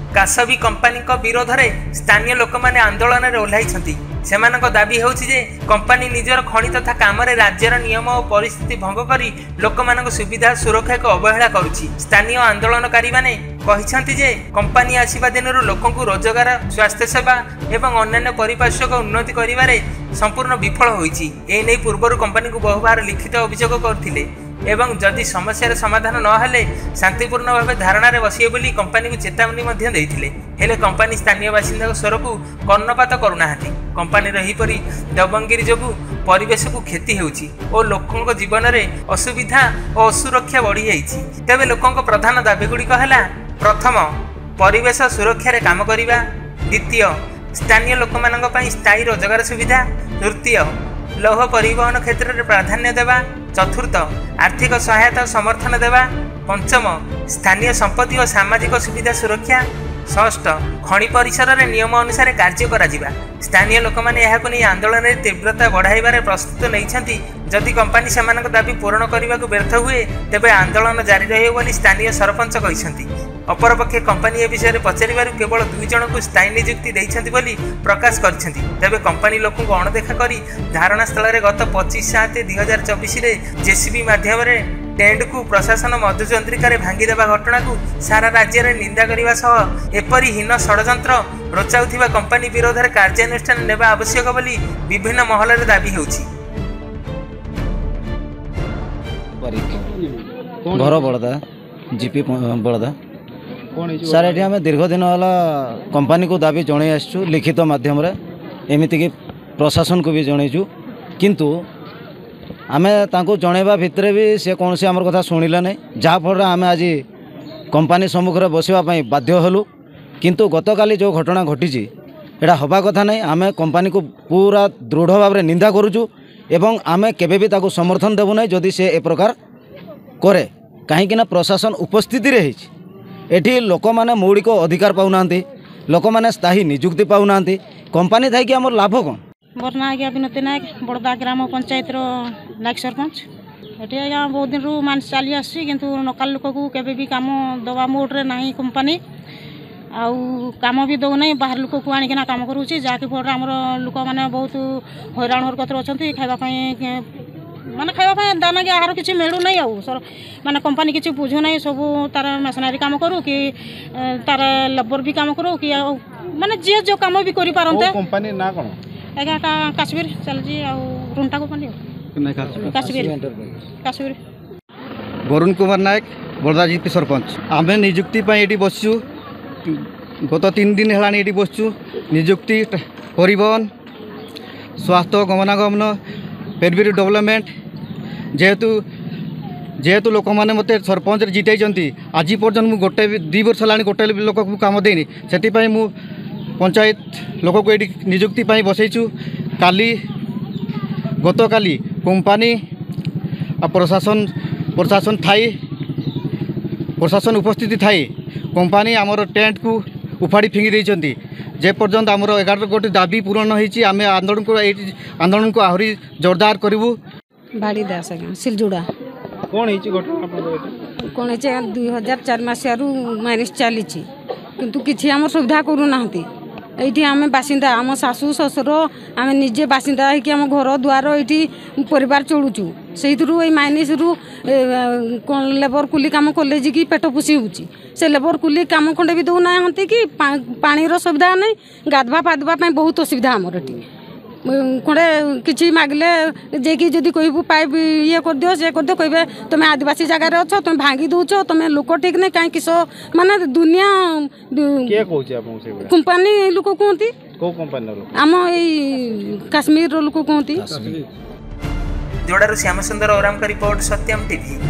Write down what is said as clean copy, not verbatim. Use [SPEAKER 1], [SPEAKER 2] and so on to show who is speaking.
[SPEAKER 1] कासबी company विरोध में स्थानीय लोक मैंने आंदोलन में ओह्लाई सेमानक दाबी होउछि जे कंपानी निजर खनि तथा काम रे राज्यर नियम और परिस्थिति भंग करी लोक मानक सुविधा सुरक्षा को अवहेला करुछि। स्थानीय आंदोलनकारी माने कहिसंति जे कंपानी आसीबा दिनरु लोकंकु रोजगार स्वास्थ्य सेवा एवं अन्य परिपार्श्विक उन्नति करिवारे संपूर्ण विफल होइछि। ए नै पूर्वरु कंपानी को बहुबार लिखित अभियोग करथिले एवं जदि समस्यार समाधान न हेले शांतिपूर्ण भाव धारणा बसिए बोली कंपानी को चेतावनी हेले कंपानी स्थानीय बासिंदा स्वर को कर्णपात करूना। कंपानी रहीपरी दबंगिरी जोगु परिवेश को क्षति होउछि और लोकों जीवन में असुविधा और असुरक्षा बढ़ी जाइछि। तेबे लोकों प्रधान दाबी गुड़िक है प्रथम परिवेश सुरक्षा रे काम करिबा, द्वितीय स्थानीय लोक मानक पई स्थायी रोजगार सुविधा, तृतीय लौह परिवहन क्षेत्र में प्राधान्य देवा, चतुर्थ आर्थिक सहायता समर्थन देवा, पंचम स्थानीय संपत्ति और सामाजिक सुविधा सुरक्षा, षष्ठ खनि परिसर में नियम अनुसार कार्य करा। स्थानीय लोक मैंने नहीं आंदोलन में तीव्रता बढ़ाइबार प्रस्तुत नहीं। जदि कंपानी से दाबी पूरण करने को व्यर्थ हुए तेबे आंदोलन जारी रहिबो बोली स्थानीय सरपंच कहिसंती। अपरपक्षे कंपानी ए विषय में पचारिबारु केवल 2 जन को स्थायी नियुक्ति देइछंती बोली प्रकाश करछंती। तेबे कंपानी लोकों को अणदेखा करी धारणा स्थल में गत 25/7/2024 में जेसीबी माध्यम टेंट को प्रशासन मधुचंद्रिका भांगीदेवा घटना को सारा राज्य में निंदा करने सह एपरी हीन षड्यंत्र रचाउथिबा कंपानी विरोध में कार्यानुष्ठान नेबा आवश्यक बोली विभिन्न महल में दाबी होउछि।
[SPEAKER 2] घर बड़दा जीपी बड़दा सर ये आम दीर्घ दिन है कंपानी को दाबी जन आसु लिखित मध्यम एमती कि प्रशासन को भी जनईचु किंतु आम जनवा भितर भी सी कौन से आम कथा शुणिला नहीं जहाँफल आम आज कंपानी सम्मुखें बसवाई बाध्य हलु। किंतु गतकाली जो घटना घटी एटा हवा कथा नहीं। आम कंपानी को पूरा दृढ़ भाव में निंदा करुचु एवं आम केबे भी ताको समर्थन देबु नहीं जदि से ए प्रकार करे कहीं प्रशासन उपस्थिति रे एठी लोक माने मौलिक अधिकार पाऊना, लोक माने स्थायी नियुक्ति पाऊना। कंपानी थाई कि आम लाभ कौन?
[SPEAKER 3] मोर ना आज्ञा विनोती नायक बड़दा ग्राम पंचायत नायक सरपंच। ये आज्ञा बहुत दिन रू मान चली आसी किंतु नकाल लोक को केबे भी काम दवा मोड रे नहीं कंपानी आउ काम भी दौ नहीं बाहर लोक को आनिकिना काम करूची जहाँकि फल आमर लोक मैंने बहुत हैरान हरकत अच्छा खावाई माने खावा दाना कि आहार किसी मिलू ना माने कंपानी किसी बुझू ना सब तार मेसनारी काम करू कि तार लेबर भी काम करू कि माने जे जो काम भी करि पारंते।
[SPEAKER 4] कंपानी ना कोन
[SPEAKER 3] एगा काश्मीर चलजी आ रुंटा कंपानी काश्मीर।
[SPEAKER 5] वरुण कुमार नायक बड़दा जीपी सरपंच। आम नियुक्ति ये बसचु गत 3 दिन है ये बसचु नियुक्ति परिवहन स्वास्थ्य गमनागमन पेरबिर डेवलपमेंट जेहेतु लोक मैंने मत सरपंच जितई आज पर्यटन मुझे गोटे 2 वर्ष है गोटे लोक को कम देनी से मु पंचायत लोक को ये नियुक्ति बसईचु। गत काली कंपानी प्रशासन प्रशासन उपस्थिति थाई कंपानी आमर टेंट को उफाड़ी फिंगी देइचंती। जे पर्यंत आमर 11 गोटी दाबी पूरण होईची आमे आंदोलन को आहरी जोरदार करिवु।
[SPEAKER 6] बाड़ी दास आज्ञा सिलजुड़ा
[SPEAKER 4] कौन होईची घटना आपन
[SPEAKER 6] कौन 2004 मसीह माइनस चली किंतु किसी आम सुविधा करूना ये आम बासिंदा आम शाशु शशुर आम निजे बासिंदा है आम घर द्वार ये परिवार चलुचु से माइनिस रु लेबर कुली कम कले कि पेट पोषी से लेबर कुली कम खंडे भी दौना कि पानी सुविधा नहीं गाधवा पाधवा बहुत असुविधा आमर ये खंडे किसी मागले जेकि जदि कहबू पाइप ये कर दियो से कर दियो कहे तुम आदिवासी जगार अच्छ तुम भांगी दौच तुम लोक ठीक नहीं कहीं किस माने दुनिया कंपानी लोक कहती आम काश्मीर लोक कहती।
[SPEAKER 1] जोड़ारू श्याम सुंदर ओराम का रिपोर्ट सत्यम टीवी।